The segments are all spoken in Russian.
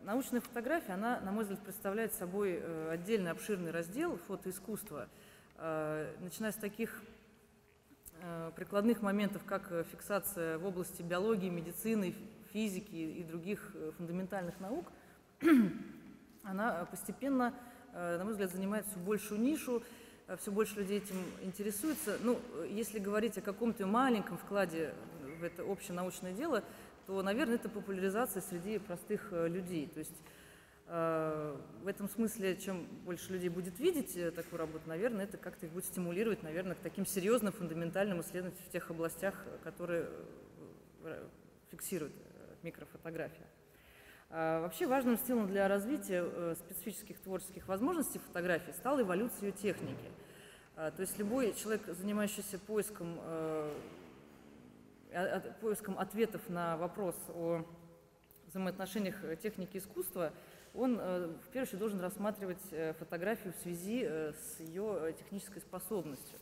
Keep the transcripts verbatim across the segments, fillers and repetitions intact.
Научная фотография, она, на мой взгляд, представляет собой отдельный обширный раздел фотоискусства, начиная с таких прикладных моментов, как фиксация в области биологии, медицины, физики и других фундаментальных наук. Она постепенно, на мой взгляд, занимает все большую нишу, все больше людей этим интересуется. Ну, если говорить о каком-то маленьком вкладе в это общенаучное дело, то, наверное, это популяризация среди простых людей. То есть э, в этом смысле, чем больше людей будет видеть такую работу, наверное, это как-то их будет стимулировать, наверное, к таким серьезным, фундаментальным исследованиям в тех областях, которые фиксирует микрофотография. А вообще важным стимулом для развития э, специфических творческих возможностей фотографии стала эволюция ее техники. А, то есть любой человек, занимающийся поиском э, поиском ответов на вопрос о взаимоотношениях техники и искусства, он в первую очередь должен рассматривать фотографию в связи с ее технической способностью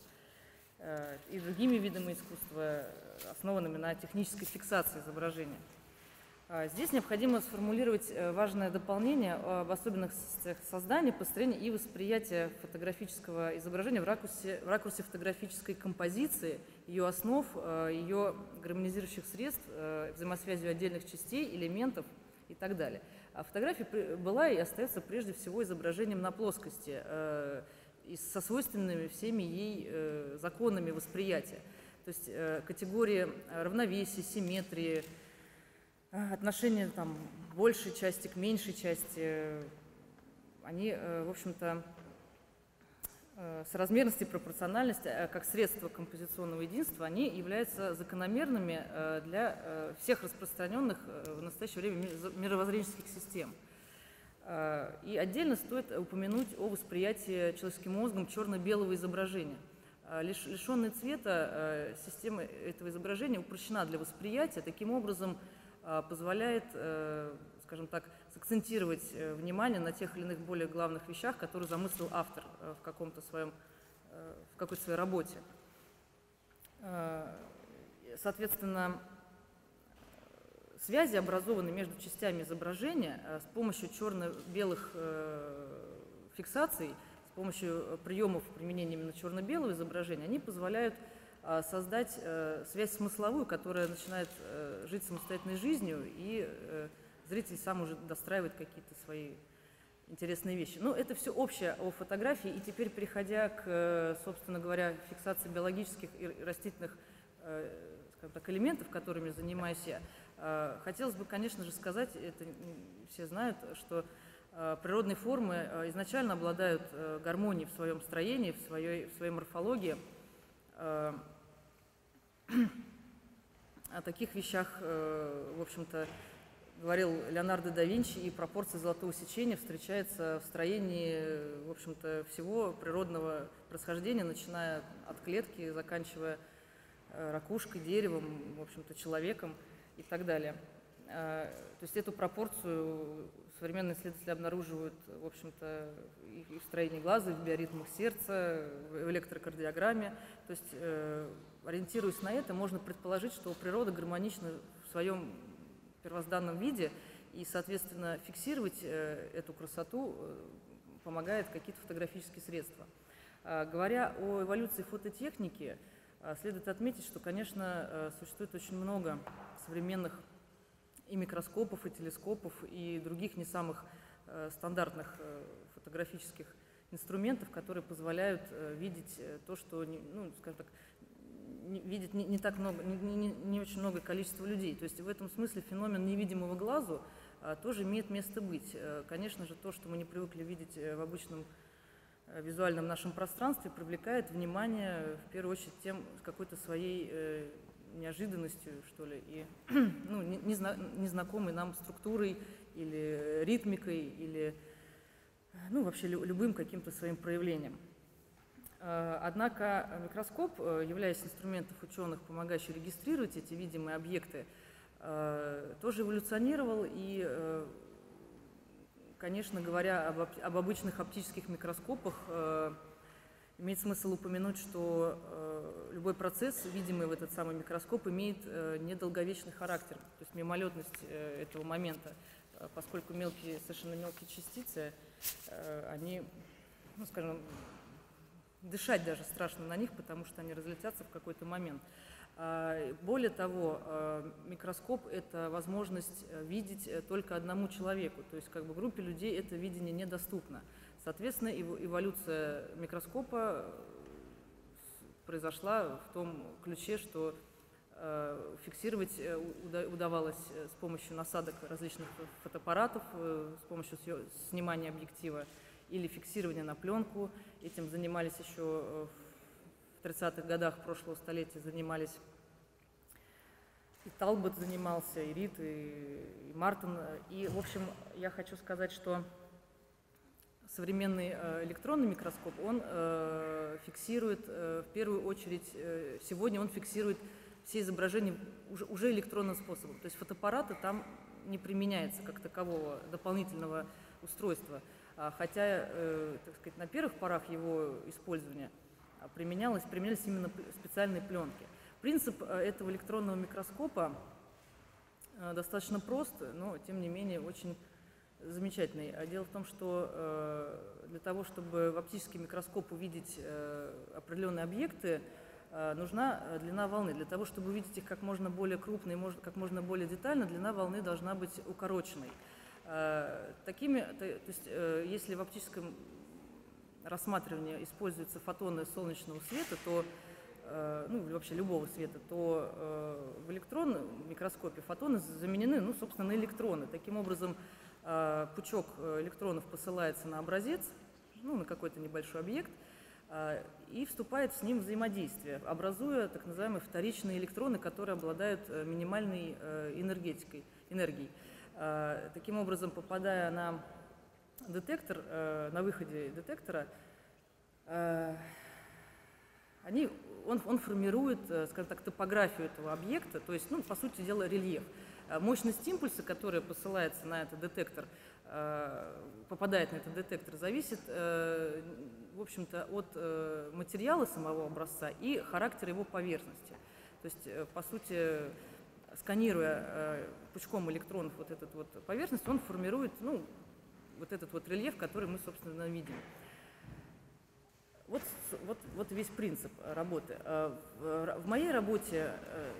и другими видами искусства, основанными на технической фиксации изображения. Здесь необходимо сформулировать важное дополнение об особенностях создания, построения и восприятия фотографического изображения в ракурсе, в ракурсе фотографической композиции, ее основ, ее гармонизирующих средств, взаимосвязью отдельных частей, элементов и так далее. А фотография была и остается прежде всего изображением на плоскости и со свойственными всеми ей законами восприятия. То есть категории равновесия, симметрии, отношения там, большей части к меньшей части, они, в общем-то, соразмерность и пропорциональность как средство композиционного единства, они являются закономерными для всех распространенных в настоящее время мировоззренческих систем. И отдельно стоит упомянуть о восприятии человеческим мозгом черно-белого изображения. Лишенная цвета система этого изображения упрощена для восприятия, таким образом позволяет, скажем так, сакцентировать внимание на тех или иных более главных вещах, которые замыслил автор в каком-то своем, в какой-то своей работе. Соответственно, связи, образованные между частями изображения с помощью черно-белых фиксаций, с помощью приемов применения именно черно-белого изображения, они позволяют создать связь смысловую, которая начинает жить самостоятельной жизнью, и зритель сам уже достраивает какие-то свои интересные вещи. Но это все общее о фотографии, и теперь, переходя к, собственно говоря, фиксации биологических и растительных, скажем так, элементов, которыми занимаюсь я, хотелось бы, конечно же, сказать, это все знают, что природные формы изначально обладают гармонией в своем строении, в своей, в своей морфологии. О таких вещах, в общем-то, говорил Леонардо да Винчи, и пропорция золотого сечения встречается в строении, в общем-то, всего природного происхождения, начиная от клетки, заканчивая ракушкой, деревом, в общем-то, человеком и так далее. То есть эту пропорцию современные исследователи обнаруживают, в общем-то, и в строении глаза, и в биоритмах сердца, в электрокардиограмме. То есть, э, ориентируясь на это, можно предположить, что природа гармонична в своем первозданном виде, и, соответственно, фиксировать э, эту красоту э, помогает какие-то фотографические средства. А, говоря о эволюции фототехники, а, следует отметить, что, конечно, э, существует очень много современных и микроскопов, и телескопов, и других не самых э, стандартных э, фотографических инструментов, которые позволяют э, видеть э, то, что, не, ну, скажем так, не, видит не, не так много, не, не, не очень многое количество людей. То есть в этом смысле феномен невидимого глазу э, тоже имеет место быть. Э, конечно же, то, что мы не привыкли видеть э, в обычном э, визуальном нашем пространстве, привлекает внимание, в первую очередь, тем, с какой-то своей э, неожиданностью, что ли, и ну, незнакомой нам структурой или ритмикой, или ну, вообще любым каким-то своим проявлением. Однако микроскоп, являясь инструментом ученых, помогающий регистрировать эти видимые объекты, тоже эволюционировал, и, конечно, говоря об, об обычных оптических микроскопах, имеет смысл упомянуть, что э, любой процесс, видимый в этот самый микроскоп, имеет э, недолговечный характер, то есть мимолетность э, этого момента. поскольку мелкие, совершенно мелкие частицы, они, ну, скажем, дышать даже страшно на них, потому что они разлетятся в какой-то момент. Более того, микроскоп – это возможность видеть только одному человеку, то есть как бы группе людей это видение недоступно. Соответственно, эволюция микроскопа произошла в том ключе, что фиксировать удавалось с помощью насадок различных фотоаппаратов, с помощью снимания объектива или фиксирования на пленку. Этим занимались еще в тридцатых годах прошлого столетия, занимались и Талбот занимался, и Рид, и, и Мартин. И, в общем, я хочу сказать, что современный электронный микроскоп, он э, фиксирует, э, в первую очередь, э, сегодня он фиксирует все изображения уже, уже электронным способом. То есть фотоаппарата там не применяется как такового дополнительного устройства. Хотя, э, так сказать, на первых порах его использования применялось, применялись именно специальные пленки. Принцип этого электронного микроскопа э, достаточно прост, но, тем не менее, очень замечательный. Дело в том, что э, для того, чтобы в оптический микроскоп увидеть э, определенные объекты, э, нужна длина волны. Для того, чтобы увидеть их как можно более крупно и как можно более детально, длина волны должна быть укороченной. Такими, то, то есть, если в оптическом рассматривании используются фотоны солнечного света, то, ну, вообще любого света, то в электронном микроскопе фотоны заменены, ну, собственно, на электроны. Таким образом, пучок электронов посылается на образец, ну, на какой-то небольшой объект, и вступает с ним в взаимодействие, образуя так называемые вторичные электроны, которые обладают минимальной энергетикой, энергией. Таким образом, попадая на детектор, на выходе детектора, они, он, он формирует, скажем так, топографию этого объекта, то есть, ну, по сути дела, рельеф. Мощность импульса, которая посылается на этот детектор, попадает на этот детектор, зависит, в общем-то, от материала самого образца и характера его поверхности. То есть, по сути, сканируя э, пучком электронов вот эту вот поверхность, он формирует, ну, вот этот вот рельеф, который мы, собственно, видим. Вот, вот, вот весь принцип работы. В моей работе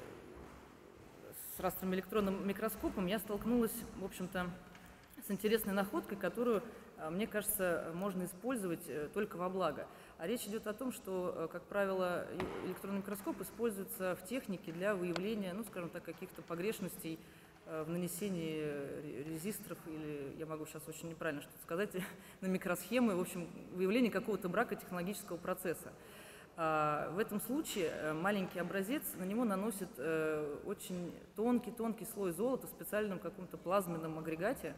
с растровым электронным микроскопом я столкнулась, в общем-то, с интересной находкой, которую, мне кажется, можно использовать только во благо. А речь идет о том, что, как правило, электронный микроскоп используется в технике для выявления, ну, скажем так, каких-то погрешностей в нанесении резисторов, или, я могу сейчас очень неправильно что-то сказать, на микросхемы, в общем, выявление какого-то брака технологического процесса. В этом случае маленький образец, на него наносит очень тонкий-тонкий слой золота в специальном каком-то плазменном агрегате.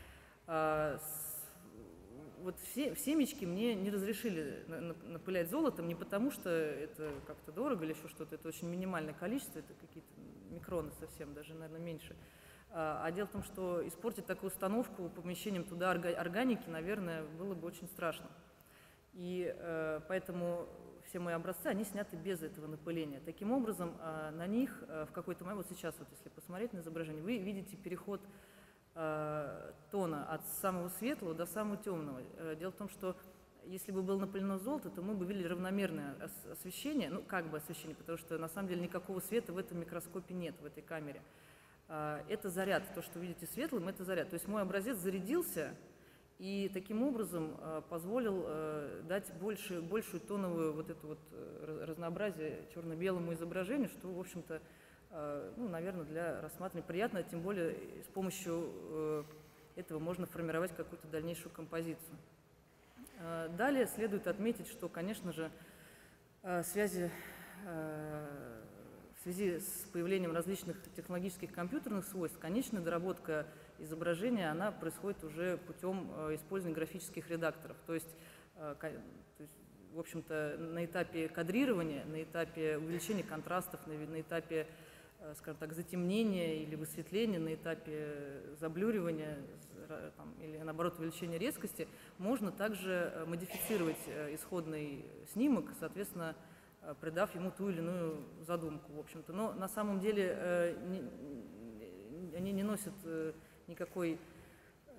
Вот все, в семечки мне не разрешили напылять золотом, не потому что это как-то дорого или еще что-то, это очень минимальное количество, это какие-то микроны совсем, даже, наверное, меньше. А дело в том, что испортить такую установку помещением туда органики, наверное, было бы очень страшно. И э, поэтому все мои образцы, они сняты без этого напыления. Таким образом, э, на них э, в какой-то момент, вот сейчас, вот если посмотреть на изображение, вы видите переход э, тона от самого светлого до самого темного. Э, дело в том, что если бы было напылено золото, то мы бы видели равномерное освещение, ну как бы освещение, потому что на самом деле никакого света в этом микроскопе нет, в этой камере. Э, это заряд, то, что вы видите светлым, это заряд. То есть мой образец зарядился, и таким образом э, позволил э, дать больше, большую тоновую вот это вот э, разнообразие черно-белому изображению, что, в общем-то, э, ну, наверное, для рассматривания приятно, тем более с помощью э, этого можно формировать какую-то дальнейшую композицию. Э, далее следует отметить, что, конечно же, э, связи, э, в связи с появлением различных технологических компьютерных свойств, конечная доработка изображения, она происходит уже путем э, использования графических редакторов. То есть, э, ко, то есть в общем-то, на этапе кадрирования, на этапе увеличения контрастов, на, на этапе, э, скажем так, затемнения или высветления, на этапе заблюривания э, там, или, наоборот, увеличения резкости, можно также модифицировать э, исходный снимок, соответственно, э, придав ему ту или иную задумку, в общем-то. Но на самом деле э, не, они не носят э, никакой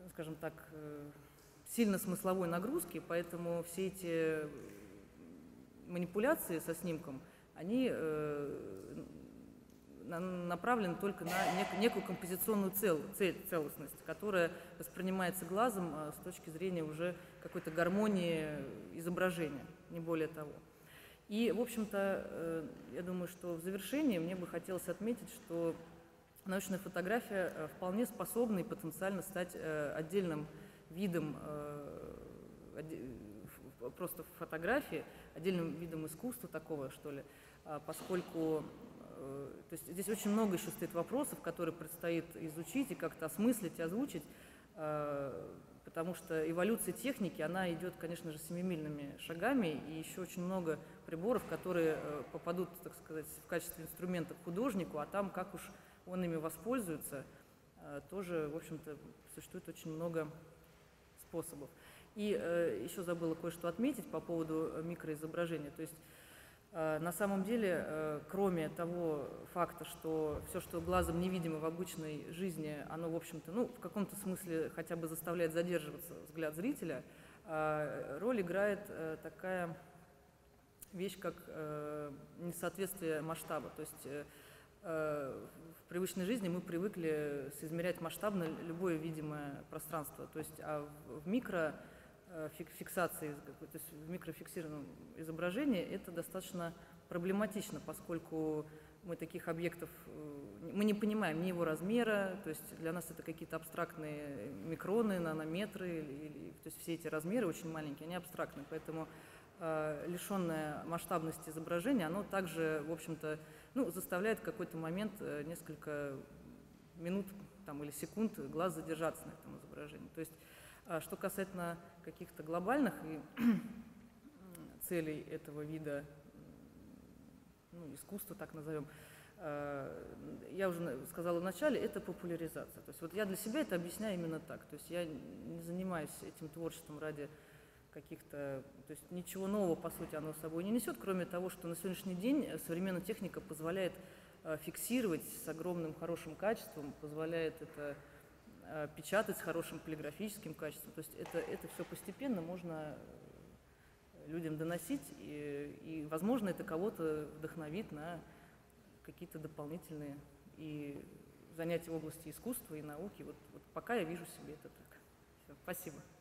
скажем так, сильно смысловой нагрузки, поэтому все эти манипуляции со снимком, они направлены только на нек некую композиционную цел цель, целостность, которая воспринимается глазом с точки зрения уже какой-то гармонии изображения, не более того. И, в общем-то, я думаю, что в завершении мне бы хотелось отметить, что научная фотография вполне способна и потенциально стать отдельным видом просто фотографии, отдельным видом искусства такого, что ли, поскольку то есть здесь очень много еще стоит вопросов, которые предстоит изучить и как-то осмыслить и озвучить, потому что эволюция техники, она идет, конечно же, семимильными шагами, и еще очень много приборов, которые попадут, так сказать, в качестве инструментов художнику, а там, как уж он ими воспользуется, тоже, в общем-то, существует очень много способов. И еще забыла кое-что отметить по поводу микроизображения. То есть на самом деле, кроме того факта, что все, что глазом невидимо в обычной жизни, оно, в общем-то, ну, в каком-то смысле хотя бы заставляет задерживаться взгляд зрителя, роль играет такая вещь, как несоответствие масштаба. То есть в привычной жизни мы привыкли соизмерять масштабно любое видимое пространство. То есть а в микро фиксации, то есть в микрофиксированном изображении это достаточно проблематично, поскольку мы таких объектов, мы не понимаем ни его размера, то есть для нас это какие-то абстрактные микроны, нанометры, или, или, то есть все эти размеры очень маленькие, они абстрактны, поэтому э, лишенное масштабности изображения, оно также, в общем-то, ну, заставляет в какой-то момент э, несколько минут там, или секунд глаз задержаться на этом изображении. То есть что касательно каких-то глобальных целей этого вида, ну, искусства, так назовем, я уже сказала в начале, это популяризация. То есть вот я для себя это объясняю именно так. То есть я не занимаюсь этим творчеством ради каких-то... То есть ничего нового, по сути, оно с собой не несет, кроме того, что на сегодняшний день современная техника позволяет фиксировать с огромным хорошим качеством, позволяет это печатать с хорошим полиграфическим качеством. То есть это, это все постепенно можно людям доносить, и, и возможно, это кого-то вдохновит на какие-то дополнительные и занятия в области искусства и науки. Вот, вот пока я вижу себе это так. Все, спасибо.